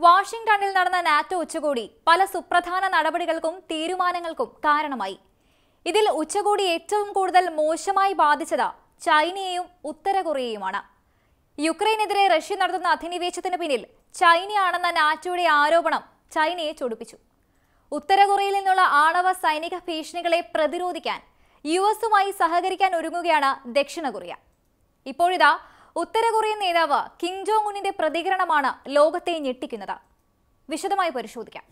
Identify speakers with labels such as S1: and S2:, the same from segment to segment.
S1: വാഷിംഗ്ടണിൽ നടന്ന നാറ്റോ ഉച്ചകോടി പല സുപ്രധാന നടപടികൾക്കും തീരുമാനങ്ങൾക്കും കാരണമായി. ഇതിൽ ഉച്ചകോടി ഏറ്റവും കൂടുതൽ മോശമായി ബാധിച്ചത് ചൈനയെയും ഉത്തര കൊറിയയുമാണ്. യുക്രൈനെതിരെ റഷ്യ നടത്തുന്ന അധിനിവേശത്തിന് പിന്നിൽ ചൈനയാണെന്ന നാറ്റോയുടെ ആരോപണം ചൈനയെ ചൊടിപ്പിച്ചു. ഉത്തര കൊറിയയിൽ നിന്നുള്ള ആണവ സൈനിക ഭീഷണികളെ പ്രതിരോധിക്കാൻ യുഎസുമായി സഹകരിക്കാൻ ഒരുങ്ങുകയാണ് ദക്ഷിണ കൊറിയ. ഇപ്പോഴിതാ ഉത്തര കൊറിയൻ നേതാവ് കിം ജോങ് ഉന്നിന്റെ പ്രതികരണമാണ് ലോകത്തെ ഞെട്ടിക്കുന്നത്. വിശദമായി പരിശോധിക്കാം.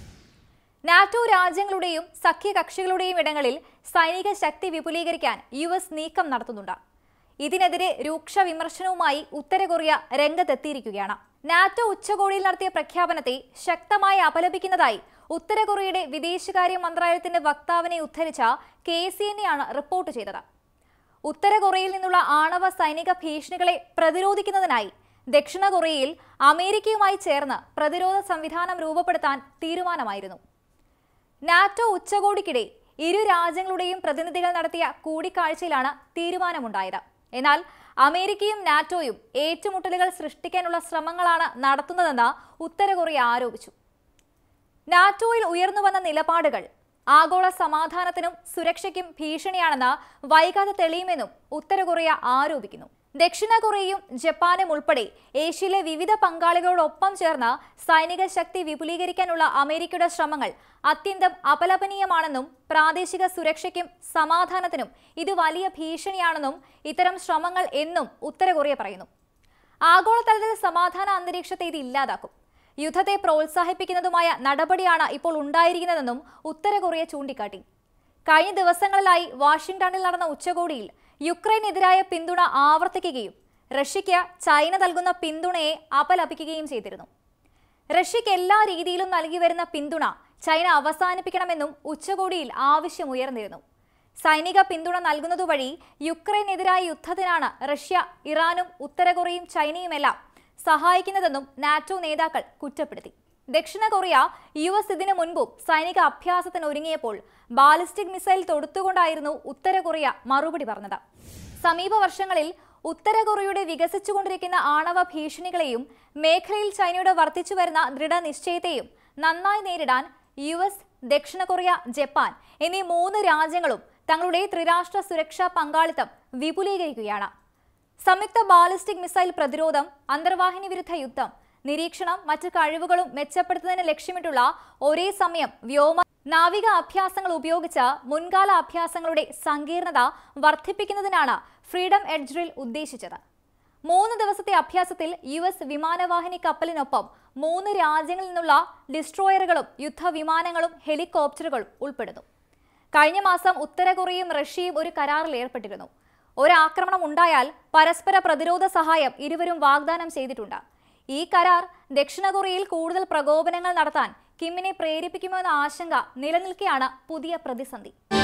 S1: നാറ്റോ രാജ്യങ്ങളുടെയും സഖ്യകക്ഷികളുടെയും ഇടങ്ങളിൽ സൈനിക ശക്തി വിപുലീകരിക്കാൻ യുഎസ് നീക്കം നടത്തുന്നുണ്ട്. ഇതിനെതിരെ രൂക്ഷ വിമർശനവുമായി ഉത്തര കൊറിയ രംഗത്തെത്തിയിരിക്കുകയാണ്. നാറ്റോ ഉച്ചകോടിയിൽ നടത്തിയ പ്രഖ്യാപനത്തെ ശക്തമായി അപലപിക്കുന്നതായി ഉത്തര കൊറിയയുടെ വിദേശകാര്യ മന്ത്രാലയത്തിന്റെ വക്താവിനെ ഉദ്ധരിച്ച KCNA റിപ്പോർട്ട് ചെയ്തത്. ഉത്തര കൊറിയയിൽ നിന്നുള്ള ആണവ സൈനിക ഭീഷണികളെ പ്രതിരോധിക്കുന്നതിനായി ദക്ഷിണ കൊറിയയിൽ അമേരിക്കയുമായി ചേർന്ന് പ്രതിരോധ സംവിധാനം രൂപപ്പെടുത്താൻ തീരുമാനമായിരുന്നു. നാറ്റോ ഉച്ചകോടിക്കിടെ ഇരു രാജ്യങ്ങളുടെയും പ്രതിനിധികൾ നടത്തിയ കൂടിക്കാഴ്ചയിലാണ് തീരുമാനമുണ്ടായത്. എന്നാൽ അമേരിക്കയും നാറ്റോയും ഏറ്റുമുട്ടലുകൾ സൃഷ്ടിക്കാനുള്ള ശ്രമങ്ങളാണ് നടത്തുന്നതെന്ന് ഉത്തര കൊറിയ ആരോപിച്ചു. നാറ്റോയിൽ ഉയർന്നുവന്ന നിലപാടുകൾ ആഗോള സമാധാനത്തിനും സുരക്ഷയ്ക്കും ഭീഷണിയാണെന്ന് വൈകാതെ തെളിയുമെന്നും ഉത്തര കൊറിയ ആരോപിക്കുന്നു. ദക്ഷിണ കൊറിയയും ജപ്പാനും ഉൾപ്പെടെ ഏഷ്യയിലെ വിവിധ പങ്കാളികളോടൊപ്പം ചേർന്ന് സൈനിക ശക്തി വിപുലീകരിക്കാനുള്ള അമേരിക്കയുടെ ശ്രമങ്ങൾ അത്യന്തം അപലപനീയമാണെന്നും പ്രാദേശിക സുരക്ഷയ്ക്കും സമാധാനത്തിനും ഇത് വലിയ ഭീഷണിയാണെന്നും ഇത്തരം ശ്രമങ്ങൾ എന്നും ഉത്തര കൊറിയ പറയുന്നു. ആഗോളതലത്തിൽ സമാധാന അന്തരീക്ഷത്തെ ഇത് ഇല്ലാതാക്കും. യുദ്ധത്തെ പ്രോത്സാഹിപ്പിക്കുന്നതുമായ നടപടിയാണ് ഇപ്പോൾ ഉണ്ടായിരിക്കുന്നതെന്നും ഉത്തര കൊറിയ ചൂണ്ടിക്കാട്ടി. കഴിഞ്ഞ ദിവസങ്ങളിലായി വാഷിംഗ്ടണിൽ നടന്ന ഉച്ചകോടിയിൽ യുക്രൈനെതിരായ പിന്തുണ ആവർത്തിക്കുകയും റഷ്യയ്ക്ക് ചൈന നൽകുന്ന പിന്തുണയെ അപലപിക്കുകയും ചെയ്തിരുന്നു. റഷ്യയ്ക്ക് എല്ലാ രീതിയിലും നൽകി വരുന്ന പിന്തുണ ചൈന അവസാനിപ്പിക്കണമെന്നും ഉച്ചകോടിയിൽ ആവശ്യമുയർന്നിരുന്നു. സൈനിക പിന്തുണ നൽകുന്നതുവഴി യുക്രൈനെതിരായ യുദ്ധത്തിനാണ് റഷ്യ, ഇറാനും ഉത്തര കൊറിയയും ചൈനയുമെല്ലാം സഹായിക്കുന്നതെന്നും നാറ്റോ നേതാക്കൾ കുറ്റപ്പെടുത്തി. ദക്ഷിണ കൊറിയ US ഇതിനു മുൻപും സൈനിക അഭ്യാസത്തിന് ഒരുങ്ങിയപ്പോൾ ബാലിസ്റ്റിക് മിസൈൽ തൊടുത്തുകൊണ്ടായിരുന്നു ഉത്തര കൊറിയ മറുപടി പറഞ്ഞത്. സമീപ വർഷങ്ങളിൽ ഉത്തര കൊറിയയുടെ വികസിച്ചുകൊണ്ടിരിക്കുന്ന ആണവ ഭീഷണികളെയും മേഖലയിൽ ചൈനയുടെ വർദ്ധിച്ചു വരുന്ന ദൃഢനിശ്ചയത്തെയും നന്നായി നേരിടാൻ US, ദക്ഷിണ കൊറിയ, ജപ്പാൻ എന്നീ 3 രാജ്യങ്ങളും തങ്ങളുടെ ത്രിരാഷ്ട്ര സുരക്ഷാ പങ്കാളിത്തം വിപുലീകരിക്കുകയാണ്. സംയുക്ത ബാലിസ്റ്റിക് മിസൈൽ പ്രതിരോധം, അന്തർവാഹിനി വിരുദ്ധ യുദ്ധം, നിരീക്ഷണം, മറ്റ് കഴിവുകളും മെച്ചപ്പെടുത്തുന്നതിന് ലക്ഷ്യമിട്ടുള്ള ഒരേ സമയം വ്യോമ, നാവിക അഭ്യാസങ്ങൾ ഉപയോഗിച്ച് മുൻകാല അഭ്യാസങ്ങളുടെ സങ്കീർണത വർദ്ധിപ്പിക്കുന്നതിനാണ് ഫ്രീഡം എഡ്ജ് ഡ്രിൽ ഉദ്ദേശിച്ചത്. 3 ദിവസത്തെ അഭ്യാസത്തിൽ US വിമാനവാഹിനി കപ്പലിനൊപ്പം 3 രാജ്യങ്ങളിൽ നിന്നുള്ള ഡിസ്ട്രോയറുകളും യുദ്ധവിമാനങ്ങളും ഹെലികോപ്റ്ററുകളും ഉൾപ്പെടുന്നു. കഴിഞ്ഞ മാസം ഉത്തര കൊറിയയും റഷ്യയും ഒരു കരാറിൽ ഏർപ്പെട്ടിരുന്നു. ഒരാക്രമണം ഉണ്ടായാൽ പരസ്പര പ്രതിരോധ സഹായം ഇരുവരും വാഗ്ദാനം ചെയ്തിട്ടുണ്ട്. ഈ കരാർ ദക്ഷിണ കൊറിയയിൽ കൂടുതൽ പ്രകോപനങ്ങൾ നടത്താൻ കിമ്മിനെ പ്രേരിപ്പിക്കുമോ എന്ന ആശങ്ക നിലനിൽക്കെയാണ് പുതിയ പ്രതിസന്ധി.